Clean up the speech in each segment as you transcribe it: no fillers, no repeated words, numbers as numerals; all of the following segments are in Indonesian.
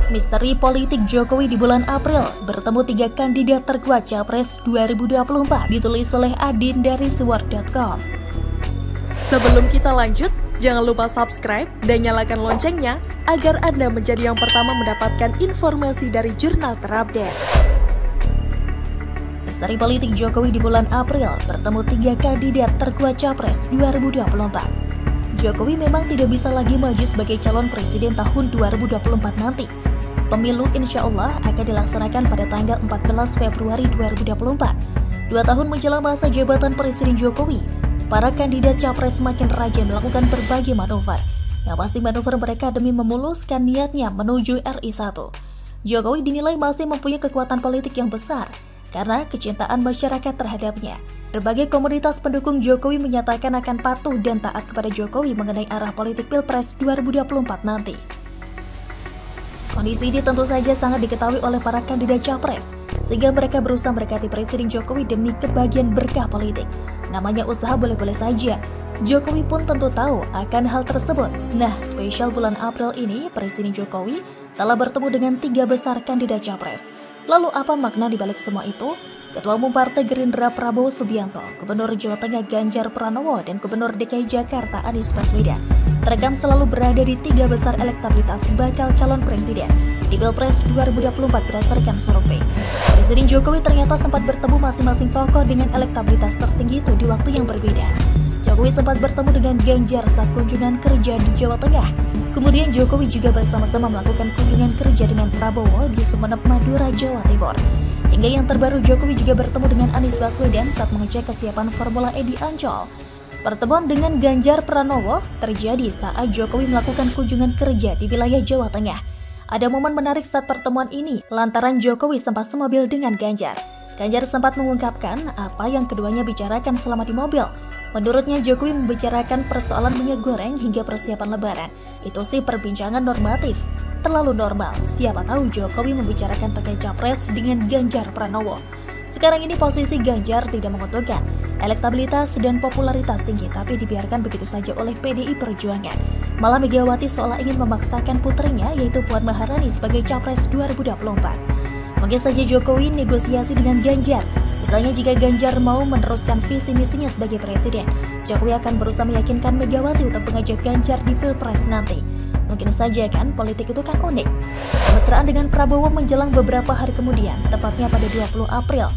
Misteri politik Jokowi di bulan April, bertemu 3 kandidat terkuat Capres 2024, ditulis oleh Adin dari sword.com. Sebelum kita lanjut, jangan lupa subscribe dan nyalakan loncengnya agar Anda menjadi yang pertama mendapatkan informasi dari jurnal terupdate. Misteri politik Jokowi di bulan April, bertemu 3 kandidat terkuat Capres 2024. Jokowi memang tidak bisa lagi maju sebagai calon presiden tahun 2024 nanti. Pemilu insya Allah akan dilaksanakan pada tanggal 14 Februari 2024. 2 tahun menjelang masa jabatan Presiden Jokowi, para kandidat Capres semakin rajin melakukan berbagai manuver. Yang pasti manuver mereka demi memuluskan niatnya menuju RI1. Jokowi dinilai masih mempunyai kekuatan politik yang besar karena kecintaan masyarakat terhadapnya. Berbagai komunitas pendukung Jokowi menyatakan akan patuh dan taat kepada Jokowi mengenai arah politik Pilpres 2024 nanti. Kondisi ini tentu saja sangat diketahui oleh para kandidat Capres, sehingga mereka berusaha mendekati Presiden Jokowi demi kebahagiaan berkah politik. Namanya usaha boleh-boleh saja. Jokowi pun tentu tahu akan hal tersebut. Nah, spesial bulan April ini, Presiden Jokowi telah bertemu dengan 3 besar kandidat Capres. Lalu apa makna dibalik semua itu? Ketua Umum Partai Gerindra Prabowo Subianto, Gubernur Jawa Tengah Ganjar Pranowo, dan Gubernur DKI Jakarta Anies Baswedan terekam selalu berada di 3 besar elektabilitas bakal calon presiden di Pilpres 2024 berdasarkan survei. Presiden Jokowi ternyata sempat bertemu masing-masing tokoh dengan elektabilitas tertinggi itu di waktu yang berbeda. Jokowi sempat bertemu dengan Ganjar saat kunjungan kerja di Jawa Tengah. Kemudian Jokowi juga bersama-sama melakukan kunjungan kerja dengan Prabowo di Sumeneb, Madura, Jawa Timur. Hingga yang terbaru, Jokowi juga bertemu dengan Anies Baswedan saat mengecek kesiapan Formula E di Ancol. Pertemuan dengan Ganjar Pranowo terjadi saat Jokowi melakukan kunjungan kerja di wilayah Jawa Tengah. Ada momen menarik saat pertemuan ini, lantaran Jokowi sempat semobil dengan Ganjar. Ganjar sempat mengungkapkan apa yang keduanya bicarakan selama di mobil. Menurutnya, Jokowi membicarakan persoalan minyak goreng hingga persiapan lebaran. Itu sih perbincangan normatif. Terlalu normal, siapa tahu Jokowi membicarakan terkait Capres dengan Ganjar Pranowo. Sekarang ini posisi Ganjar tidak menguntungkan, elektabilitas dan popularitas tinggi, tapi dibiarkan begitu saja oleh PDI Perjuangan. Malah Megawati seolah ingin memaksakan putrinya, yaitu Puan Maharani sebagai Capres 2024. Mungkin saja Jokowi negosiasi dengan Ganjar. Misalnya jika Ganjar mau meneruskan visi misinya sebagai presiden, Jokowi akan berusaha meyakinkan Megawati untuk mengajak Ganjar di Pilpres nanti. Mungkin saja kan, politik itu kan unik. Kemesraan dengan Prabowo menjelang beberapa hari kemudian, tepatnya pada 20 April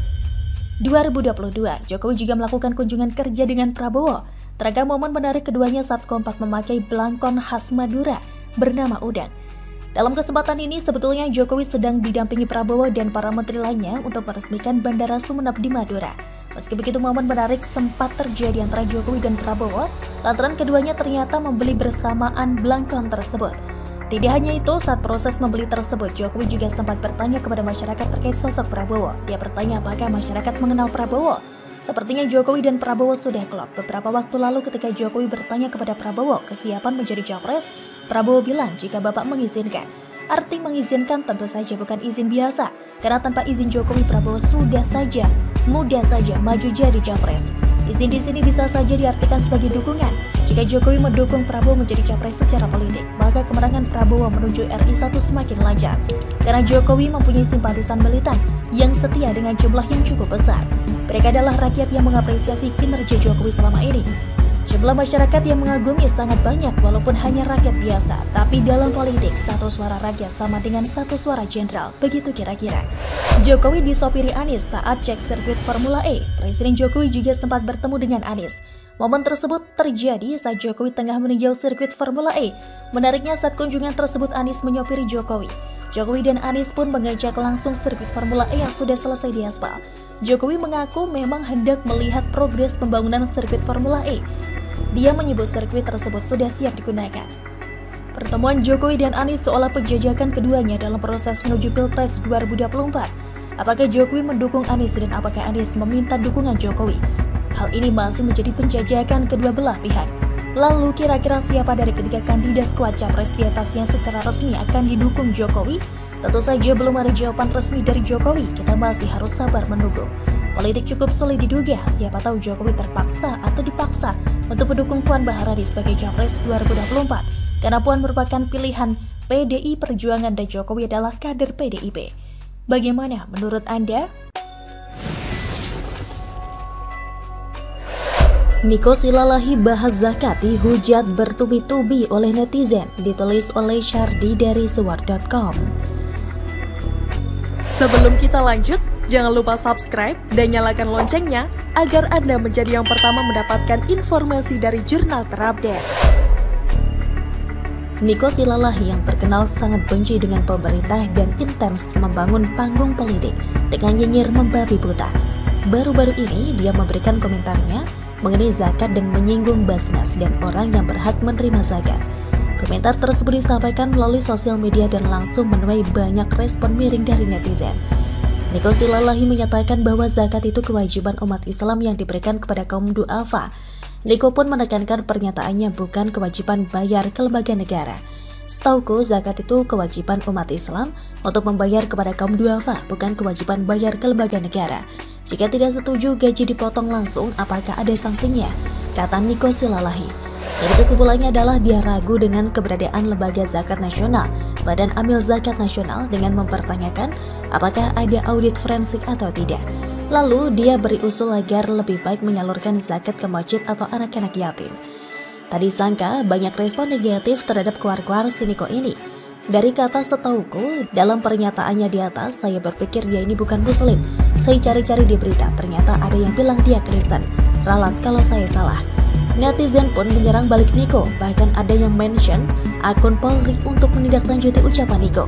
2022, Jokowi juga melakukan kunjungan kerja dengan Prabowo. Terekam momen menarik keduanya saat kompak memakai belangkon khas Madura bernama udang. Dalam kesempatan ini, sebetulnya Jokowi sedang didampingi Prabowo dan para menteri lainnya untuk meresmikan Bandara Sumeneb di Madura. Meski begitu, momen menarik sempat terjadi antara Jokowi dan Prabowo, lantaran keduanya ternyata membeli bersamaan belangkon tersebut. Tidak hanya itu, saat proses membeli tersebut, Jokowi juga sempat bertanya kepada masyarakat terkait sosok Prabowo. Dia bertanya apakah masyarakat mengenal Prabowo. Sepertinya Jokowi dan Prabowo sudah klop. Beberapa waktu lalu ketika Jokowi bertanya kepada Prabowo kesiapan menjadi Capres, Prabowo bilang jika Bapak mengizinkan. Arti mengizinkan tentu saja bukan izin biasa, karena tanpa izin Jokowi, Prabowo mudah saja maju jadi Capres. Izin di sini bisa saja diartikan sebagai dukungan. Jika Jokowi mendukung Prabowo menjadi Capres secara politik, maka kemenangan Prabowo menuju RI1 semakin lancar. Karena Jokowi mempunyai simpatisan militan yang setia dengan jumlah yang cukup besar. Mereka adalah rakyat yang mengapresiasi kinerja Jokowi selama ini. Jumlah masyarakat yang mengagumi sangat banyak walaupun hanya rakyat biasa. Tapi dalam politik, satu suara rakyat sama dengan satu suara jenderal. Begitu kira-kira. Jokowi disopiri Anies saat cek sirkuit Formula E. Presiden Jokowi juga sempat bertemu dengan Anies. Momen tersebut terjadi saat Jokowi tengah meninjau sirkuit Formula E. Menariknya saat kunjungan tersebut Anies menyopiri Jokowi. Jokowi dan Anies pun mengajak langsung sirkuit Formula E yang sudah selesai diaspal. Jokowi mengaku memang hendak melihat progres pembangunan sirkuit Formula E. Dia menyebut sirkuit tersebut sudah siap digunakan. Pertemuan Jokowi dan Anies seolah penjajakan keduanya dalam proses menuju Pilpres 2024. Apakah Jokowi mendukung Anies dan apakah Anies meminta dukungan Jokowi? Hal ini masih menjadi penjajakan kedua belah pihak. Lalu kira-kira siapa dari ketiga kandidat kuat Capres di atasnya secara resmi akan didukung Jokowi? Tentu saja belum ada jawaban resmi dari Jokowi, kita masih harus sabar menunggu. Politik cukup sulit diduga, siapa tahu Jokowi terpaksa atau dipaksa untuk mendukung Puan Maharani sebagai Capres 2024, karena Puan merupakan pilihan PDI Perjuangan dan Jokowi adalah kader PDIP. Bagaimana menurut Anda? Niko Silalahi bahas zakat dihujat bertubi-tubi oleh netizen, ditulis oleh Syardi dari Sewar.com. Sebelum kita lanjut, jangan lupa subscribe dan nyalakan loncengnya agar Anda menjadi yang pertama mendapatkan informasi dari jurnal terupdate. Niko Silalahi yang terkenal sangat benci dengan pemerintah dan intens membangun panggung politik dengan nyinyir membabi buta. Baru-baru ini dia memberikan komentarnya mengenai zakat dan menyinggung Basnas dan orang yang berhak menerima zakat. Komentar tersebut disampaikan melalui sosial media dan langsung menuai banyak respon miring dari netizen. Niko Silalahi menyatakan bahwa zakat itu kewajiban umat Islam yang diberikan kepada kaum du'afa. Niko pun menekankan pernyataannya bukan kewajiban bayar ke lembaga negara. Setauku zakat itu kewajiban umat Islam untuk membayar kepada kaum du'afa, bukan kewajiban bayar ke lembaga negara. Jika tidak setuju gaji dipotong langsung, apakah ada sanksinya? Kata Niko Silalahi. Jadi kesimpulannya adalah dia ragu dengan keberadaan lembaga zakat nasional, Badan Amil Zakat Nasional, dengan mempertanyakan apakah ada audit forensik atau tidak. Lalu dia beri usul agar lebih baik menyalurkan zakat ke masjid atau anak-anak yatim. Tadi sangka banyak respon negatif terhadap keluar-keluar si Niko ini. Dari kata setauku, dalam pernyataannya di atas, saya berpikir dia ini bukan muslim. Saya cari-cari di berita, ternyata ada yang bilang dia Kristen. Ralat kalau saya salah. Netizen pun menyerang balik Niko, bahkan ada yang mention akun Polri untuk menindaklanjuti ucapan Niko.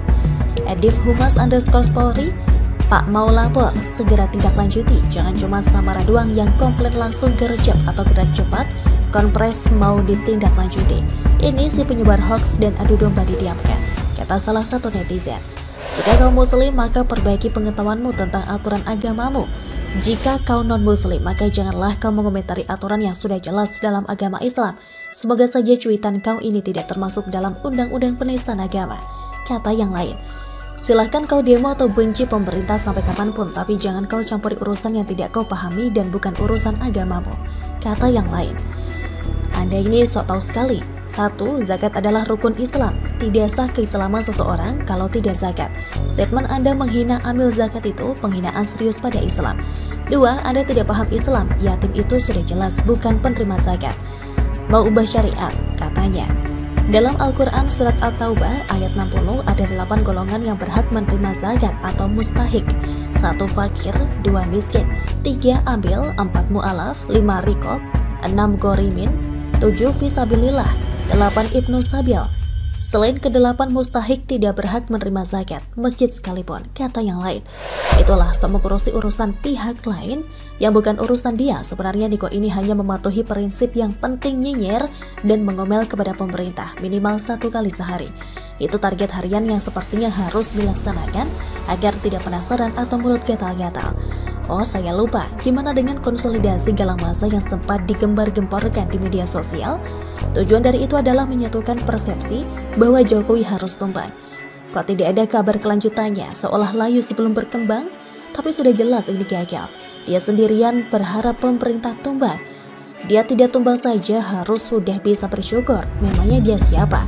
@Humas_Polri, Pak mau lapor, segera tindaklanjuti. Jangan cuma Samara doang yang komplain langsung gercep atau gerak cepat, konpres mau ditindaklanjuti. Ini si penyebar hoax dan adu domba didiamkan, kata salah satu netizen. Jika kau muslim, maka perbaiki pengetahuanmu tentang aturan agamamu. Jika kau non-muslim, maka janganlah kau mengomentari aturan yang sudah jelas dalam agama Islam. Semoga saja cuitan kau ini tidak termasuk dalam undang-undang penistaan agama, kata yang lain. Silahkan kau demo atau benci pemerintah sampai kapanpun, tapi jangan kau campuri urusan yang tidak kau pahami dan bukan urusan agamamu, kata yang lain. Anda ini sok tahu sekali. 1. Zakat adalah rukun Islam. Tidak sah keislaman seseorang kalau tidak zakat. Statement Anda menghina amil zakat itu penghinaan serius pada Islam. 2. Anda tidak paham Islam. Yatim itu sudah jelas bukan penerima zakat. Mau ubah syariat, katanya. Dalam Al-Quran Surat At-Taubah ayat 60 ada 8 golongan yang berhak menerima zakat atau mustahik. 1. Fakir, 2. Miskin, 3. Ambil, 4. Mu'alaf, 5. Rikob, 6. Gorimin, 7. Fisabilillah, 8. Ibnu Sabil. Selain ke-8 mustahik tidak berhak menerima zakat, masjid sekalipun, kata yang lain. Itulah semua urusan pihak lain yang bukan urusan dia. Sebenarnya Niko ini hanya mematuhi prinsip yang penting nyinyir dan mengomel kepada pemerintah minimal 1 kali sehari. Itu target harian yang sepertinya harus dilaksanakan agar tidak penasaran atau mulut gatal-gatal. Oh, saya lupa, gimana dengan konsolidasi galang massa yang sempat digembar-gemborkan di media sosial? Tujuan dari itu adalah menyatukan persepsi bahwa Jokowi harus tumbang. Kok tidak ada kabar kelanjutannya, seolah layu sebelum berkembang? Tapi sudah jelas ini gagal. Dia sendirian berharap pemerintah tumbang. Dia tidak tumbang saja harus sudah bisa bersyukur. Memangnya dia siapa?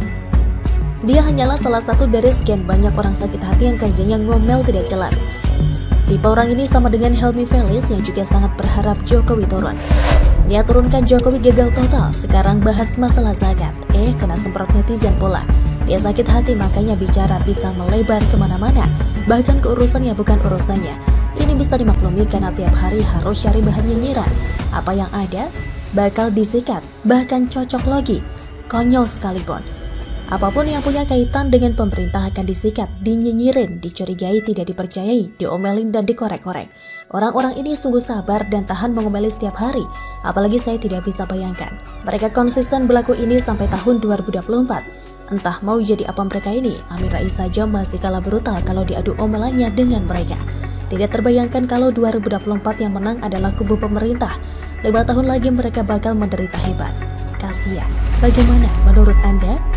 Dia hanyalah salah satu dari sekian banyak orang sakit hati yang kerjanya ngomel tidak jelas. Tipe orang ini sama dengan Helmi Felis yang juga sangat berharap Jokowi turun. Dia turunkan Jokowi gagal total, sekarang bahas masalah zakat. Kena semprot netizen pula. Dia sakit hati makanya bicara bisa melebar kemana-mana, bahkan ke urusan yang bukan urusannya. Ini bisa dimaklumi karena tiap hari harus cari bahan nyinyiran. Apa yang ada bakal disikat, bahkan cocok logi, konyol sekalipun. Apapun yang punya kaitan dengan pemerintah akan disikat, dinyinyirin, dicurigai, tidak dipercayai, diomelin dan dikorek-korek. Orang-orang ini sungguh sabar dan tahan mengomeli setiap hari, apalagi saya tidak bisa bayangkan. Mereka konsisten berlaku ini sampai tahun 2024. Entah mau jadi apa mereka ini, Amin Rais saja masih kalah brutal kalau diadu omelannya dengan mereka. Tidak terbayangkan kalau 2024 yang menang adalah kubu pemerintah. 5 tahun lagi mereka bakal menderita hebat. Kasian. Bagaimana menurut Anda?